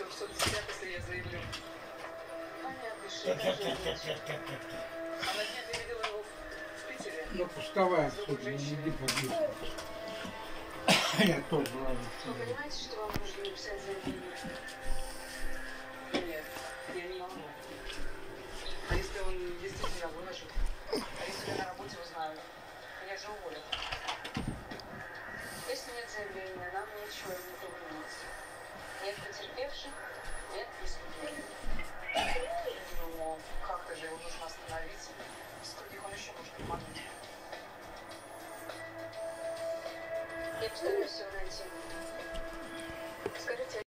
все в соцсетях, если я заявлю. Понятно, что она дня видела его в Питере. Ну, пустовая, судя, иди подъезд. Я тоже ладно. Вы понимаете, что вам нужно написать заявление? Нет, я не могу. А если он действительно выложит? А если я на работе узнаю? Меня же уволят. Если нет заявления, нам ничего не поменяется. Нет потерпевших, нет преступлений. Ну, как-то же его нужно остановить. Скольких он еще может обмануть? Я постараюсь его найти. Скажите,